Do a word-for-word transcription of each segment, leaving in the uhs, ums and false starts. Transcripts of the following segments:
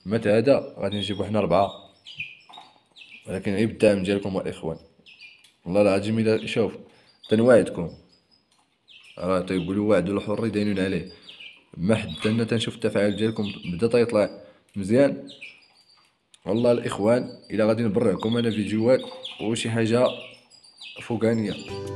المات هذا غادي نجيبو حنا ربعة، ولكن غير بالدعم ديالكم الاخوان. والله العظيم الا شوف تنواعدكم، راه تيقولوا وعد الحر داينون عليه. ما حتى انا تنشوف التفاعل ديالكم بدا تيطلع مزيان. والله الاخوان الا غادي نبرعكم انا فيديوهات وشي حاجه فوقانيه.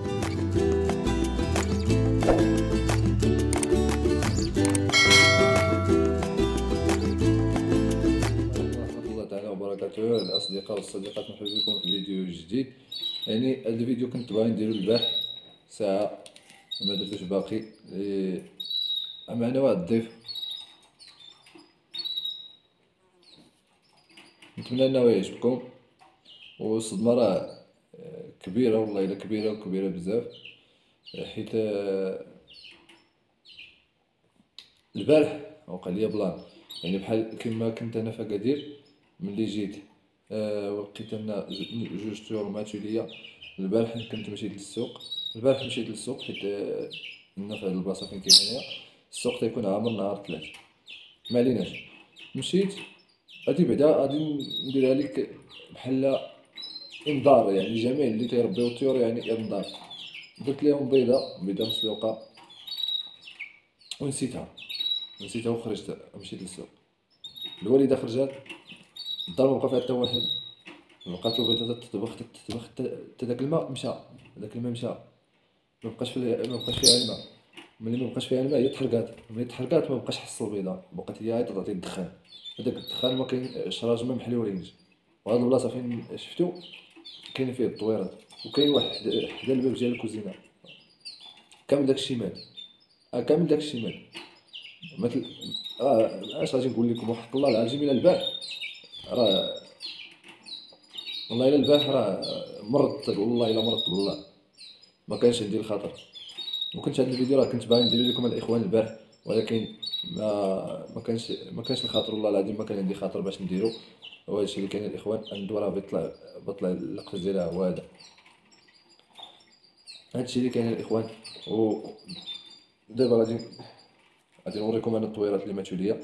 ورحمة الله تعالى وبركاته الأصدقاء والصديقات، مرحبا بكم في فيديو جديد. يعني هذا الفيديو كنت باغي نديرو البارح ساعة، ما درتوش باقي. إيه، معنا واحد الضيف، نتمنى انه يعجبكم. والصدمة راه آه، كبيرة، والله إلا كبيرة وكبيرة بزاف. حيت آه، البارح وقع ليا بلان، يعني بحال كيما كنت انا في اكادير. ملي جيت أه ولقيت ان ج- جوج طيور ماتوا ليا. البارح كنت مشيت للسوق، البارح مشيت للسوق حيت أه هنا في هاد البلاصه فين كاين هنايا السوق تيكون عامر نهار الثلاث. ما عليناش، مشيت غادي بعدا غادي نديرها لك بحال انذار، يعني جميع اللي تيربيو الطيور يعني انذار. درت ليهم بيضه بيضه مسلوقه ونسيتها، نسيتها وخرجت مشيت للسوق. الوالده خرجت، الدار مبقى فيها حتى واحد. بقات البيضه تطبخ تطبخ حتى داك الماء مشى، داك الماء مشى، ما بقاش في ما بقاش فيها الماء. ملي ما بقاش فيها الماء هي تحرقات، ملي تحرقات ما بقاش حس البيضه، بقات هي عاد تعطي الدخان. هذاك الدخان ما كاين شراج ما محلولينش. وهاد البلاصه فين شفتو كاين فيه الطويرات، وكاين واحد حدا الباب ديال الكوزينه كامل داكشي مات. اه كامل داكشي مات. مثل اه اش غادي نقول لكم، وحق الله العظيم الا البارح راه، والله الا البارح راه مرضت، والله الا مرضت بالله. ما كانش عندي الخاطر، وكنت هذا الفيديو راه كنت باغي ندير لكم الاخوان البارح، ولكن ما ما كانش ما كانش الخاطر، والله العظيم ما كان عندي خاطر باش نديرو. وهذا الشيء اللي كاين الاخوان عنده راه بيطلع بطلع اللقطه ديالها هو هذا. هذا الشيء اللي كاين الاخوان. ودابا غادي غادي نوريكم انا الطويرات اللي ماتوا ليا.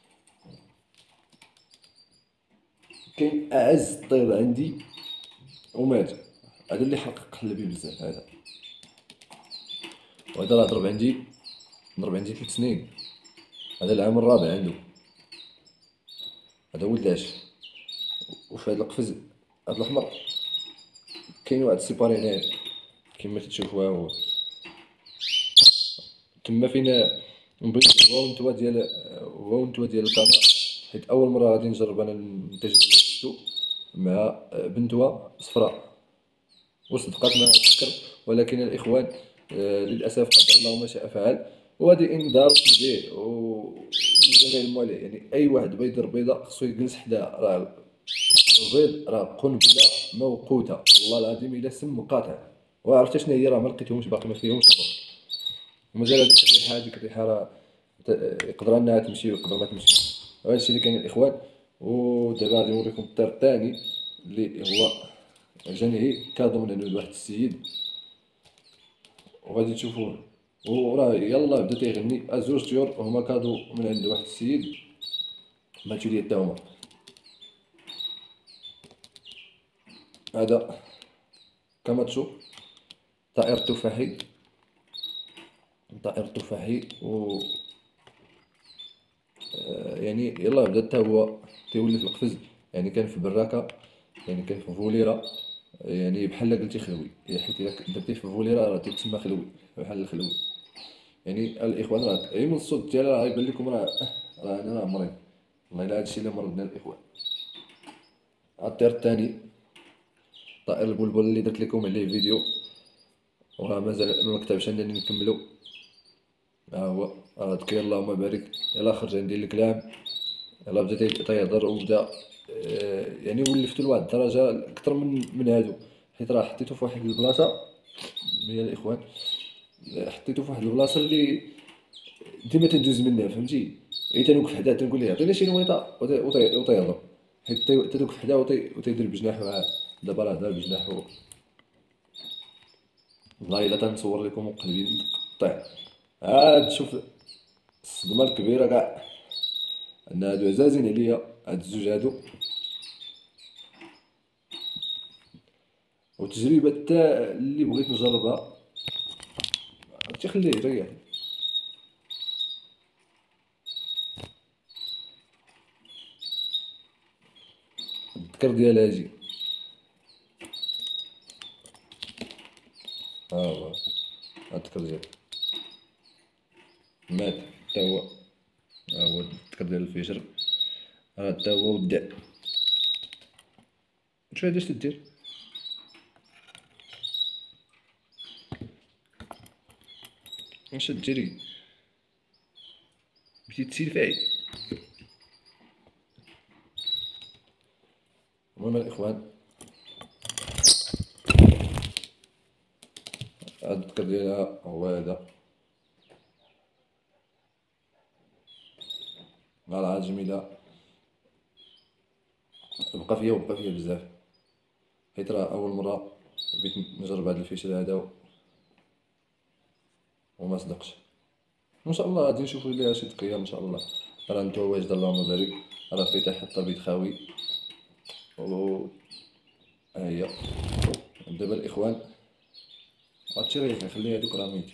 كاين اعز طير عندي ومات، هذا اللي حرق قلبي بزاف هذا. وهذا راه ضرب عندي ضرب عندي ثلاث سنين، هذا العام الرابع عنده، هذا ولد العش. وفي هذا القفز هذا الاحمر كاين واحد السيباري هنايا كيما تتشوفوا ها هو تما فين نبغي هو ونتوا ديال هو ونتوا ديال الكاميرا. حيت اول مره غادي نجرب انا ننتج شفتو مع بنتوه صفراء وصدقات ما نذكر. ولكن الاخوان آه، للاسف قدر الله ما شاء فعل. وهذه انذار كبير وجميع الموالي، يعني اي واحد بغى يدير بيضه خصو يجلس حدا راه البيض راه قنبله موقوته، والله العظيم الا سم قاطع. وعرفت شنو هي؟ راه ما لقيتهمش باقي، ما فيهمش الروح. ومازال هذيك الريحه هذيك الريحه راه ت- يقدر انها تمشي ويقدر ما تمشي. وهذا الشيء اللي كاين الاخوان. ودابا غادي نوريكم الطير الثاني اللي هو جاني كادو من عند واحد السيد، وغادي تشوفوه. وراه يلا بدا تيغني زوج طيور هما كادو من عند واحد السيد ماتوا لي حتى هما. هذا كاماتشو، طائر تفاحي، طائر تفاحي و آه، يعني يلا بدا حتى هو تيولي في القفز. يعني كان في براكه، يعني كان في فوليره، يعني بحال قلتي خلوي، يعني حيت الا درتيه في فوليره راه تيتسمى خلوي، بحال الخلوي. يعني الاخوان راه غير من الصوت ديالها راه يبان لكم راه راه انا راه مريض. والله الا هادشي اللي مرضنا الاخوان. الطير الثاني طائر البلبل اللي درت لكم عليه فيديو، وراه مازال ما كتبش انني نكملو. ها هو راه ذكر اللهم بارك، يلا خرج عندي الكلام. يلا بدا تي- تيهضر وبدا آه، يعني ولفتو لواحد الدرجه اكثر من من هادو. حيت راه حطيتو في واحد البلاصه يا الاخوان، حطيتو في واحد البلاصه اللي ديما تندوز منها، فهمتي؟ اي تنوقف حداه تنقول ليه عطيني شي نويطه وت- وت- وتيهضر. حيت تي- تتوقف حداه وتي- وتيدير بجناحو عاد. دابا راه دار بجناحو، والله الا تنصور لكم وقلبي متقطع. عاد شوف الصدمه الكبيره كاع. ان هادو عزازين عليا هاد الزوج هادو. وتجربة تا اللي بغيت نجربها تيخليه يريح. الذكر ديال هاجي ها هو، هاد الذكر ديال مات حتى هو، ها هو الذكر ديال الفجر، ها حتى هو ودع. شو هادا اش تدير؟ واش تجري مشيت تسيلفاي؟ المهم الاخوان هاد الذكر ديالها هو هذا، نهار جميلة بقى فيا وبقى فيا بزاف، حيت راه اول مرة بغيت نجرب هاد الفيشل هذا وما صدقش. ان شاء الله غادي نشوفو ليها شي تقييم ان شاء الله. راه نتوما واجد اللهم بارك، راه فتح حتى البيت خاوي. و ها هي دابا الاخوان هادشي راه يخلي هادوك راميتي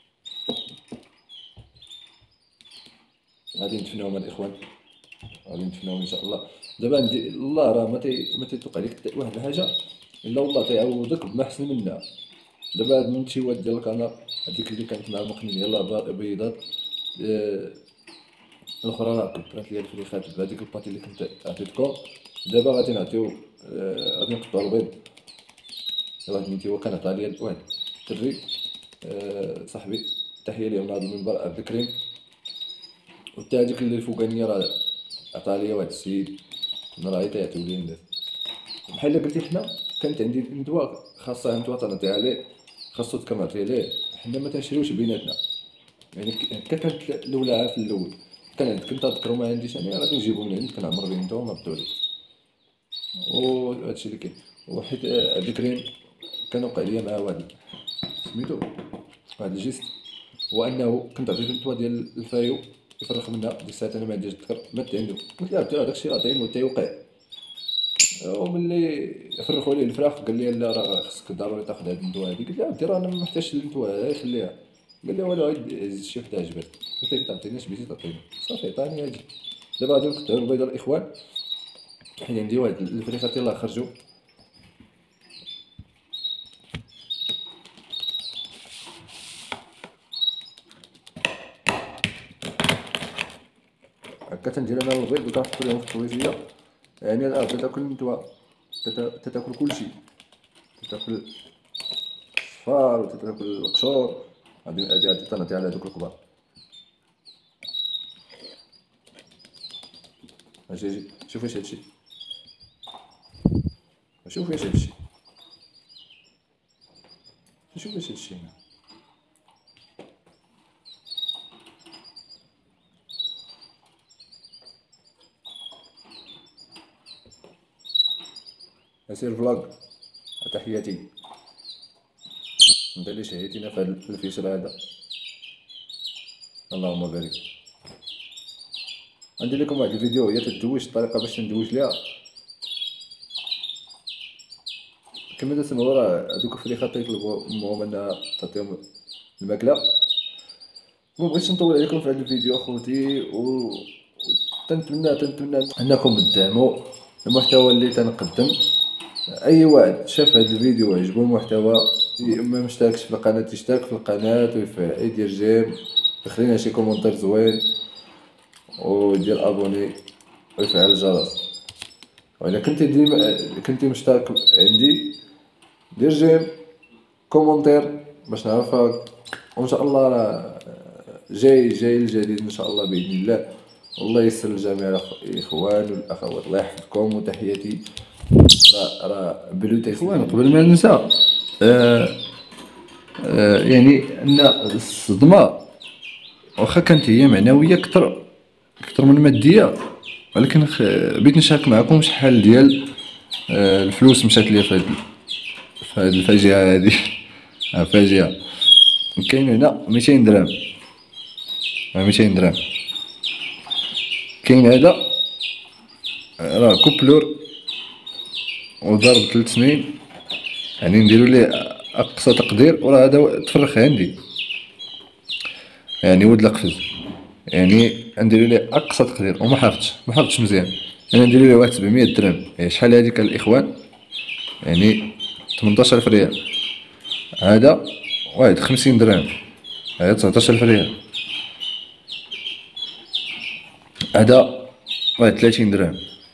غادي ندفنوهم الاخوان، غادي ندفنوهم ان شاء الله. دابا عندي الله راه ما تي ما تيتوقع لك واحد الحاجه الا والله تيعوضك بما احسن منها. دابا هاد النتيوات ديال الكنار هذيك اللي كانت مع المقنين يلاه بيضات، آه، الاخرى راه كبرات ليا الفريخات بهاديك الباتي اللي كنت عطيتكم. دابا غادي نعطيو، آه، غادي نقطعو البيض. واحد النتيوه كان عطا ليا واحد الدري، آه، صاحبي، تحيه ليه من هذا المنبر، عبد الكريم. وتا هاديك اللي الفوقانيه راه عطا ليا واحد السيد، انا راه تيعطيو ليا الناس. بحال الا قلتي حنا كانت عندي ندوه خاصها ندوه تنعطيها ليه، خاصو تكنعطيها ليه، حنا ما تنشريوش بيناتنا. يعني هكا كانت الاولى في الاول، كان عندك انت تذكروا ما عنديش انا غادي نجيبو من عندك كنعمر بهم نتا وما ردوا لي. وهادشي اللي كاين. وحيت عبد الكريم كان وقع ليا مع واحد سميتو واحد الجيست، هو انه كنت عطيتو نتوى ديال الفايو يفرخ منها، ديك الساعات انا ما عنديش الذكر، مات عنده قلت له عبد هذاك الشيء راه طاين وتا يوقع. وملي فرخوا ليه الفراخ قال لي لا راه خصك ضروري تاخذ هاد الندوه هادي. قلت له عبدي راه انا ما محتاجش الندوه هاي خليها. قال لي والو غير زيد شي وحده عجبتك. قلت له تعطينيش بيتي تعطيني صافي عطاني هادي. دابا غادي نقطعو البيضه الاخوان، حيت عندي واحد الفريخات يلاه خرجوا. هكا تندير انا البيض وكنحط لهم في الطويزيه، يعني راه تاكل نتوى، تاكل كلشي، تاكل الصفار وتاكل القشور. غادي غادي غادي تنعطي على هادوك الكبار. اجي اجي شوف واش هادشي، شوف واش هادشي، شوف واش هادشي هنا. اسير فلاغ، تحياتي انت اللي شهيتينا في هاد الفيشل هذا، اللهم بارك. عندي لكم واحد الفيديو هي تدوش الطريقه باش ندوش ليها كما تسمعوا. راه هذوك الفريخات تيطلبوا امهم انها تعطيهم الماكله. ما بغيتش نطول عليكم في هذا الفيديو اخوتي، و تنتمنى تنتمنى انكم تدعموا المحتوى اللي تنقدم. اي واحد شاف هذا الفيديو وعجبو المحتوى ما مشتركش في القناه يشترك في القناه ويفعل يدير جيم ويخلينا شي كومونتير زوين ودير ابوني ويفعل الجرس. واذا كنتي ديما كنتي مشترك عندي دير جيم كومونتير باش نعرفك. وان شاء الله راه جاي جاي الجديد ان شاء الله باذن الله. والله يسر لجميع الاخوان والاخوات، الله يحفظكم وتحياتي. راه راه بلوتي اخوان قبل ما ننسى، آه آه يعني ان الصدمه واخا كانت هي معنويه كثر كثر من الماديه، ولكن بغيت نشارك معكم شحال ديال آه الفلوس مشات ليا في هاد في هاد الفاجعه هادي. فاجعه. كاين هنا ميتين درهم، ميتين درهم. كاين هذا راه كوبلور وضرب ثلاث سنين، يعني نديرو ليه اقصى تقدير، وراه هذا تفرخ عندي يعني ولد القفز، يعني نديرو ليه اقصى تقدير وما حافظش ما حافظش مزيان. انا نديرو ليه واحد سبعمية درهم، يعني شحال هذيك الاخوان؟ يعني ثمنطاش الف ريال. هذا واحد خمسين درهم، هذا تسعطاش الف ريال. هذا واحد ثلاثين درهم.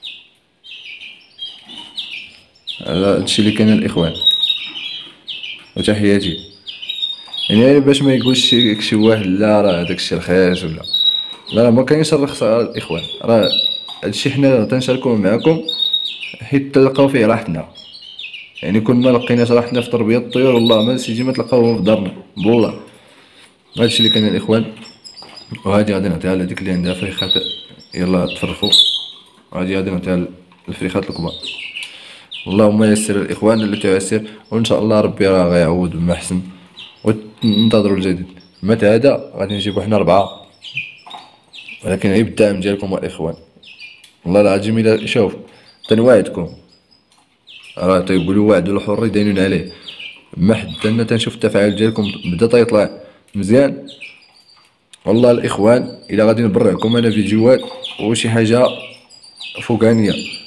هذا هادشي اللي كاين الاخوان، وتحياتي. يعني باش ما يقولش شي شي واحد لا راه هذاك الشيء رخيص ولا لا، راه ما كاينش الرخص الاخوان، راه هادشي حنا تنشاركوه معكم حيت تلقاو فيه راحتنا. يعني كون ما لقيناش راحتنا في تربيه الطيور والله ما سيدي ما تلقاوهم في دارنا بالله. هادشي اللي كاين الاخوان. وهادي غادي نعطيها لهاديك اللي عندها فريخات يلا تفرخوا، وهادي غادي نعطيها للفريخات الكبار. اللهم يسر الاخوان اللي تعسر، وان شاء الله ربي راه غيعوض بما احسن، وانتظروا الجديد. مات هذا غادي نجيبو حنا ربعة، ولكن عيب الدعم ديالكم الاخوان والله العظيم. الا شوف تنواعدكم راه تيقولوا وعد الحر داينون عليه، ما حتى انا تنشوف التفاعل ديالكم بدا تيطلع مزيان. والله الاخوان الا غادي نبرعكم انا فيديوهات وشي حاجه فوقانيه،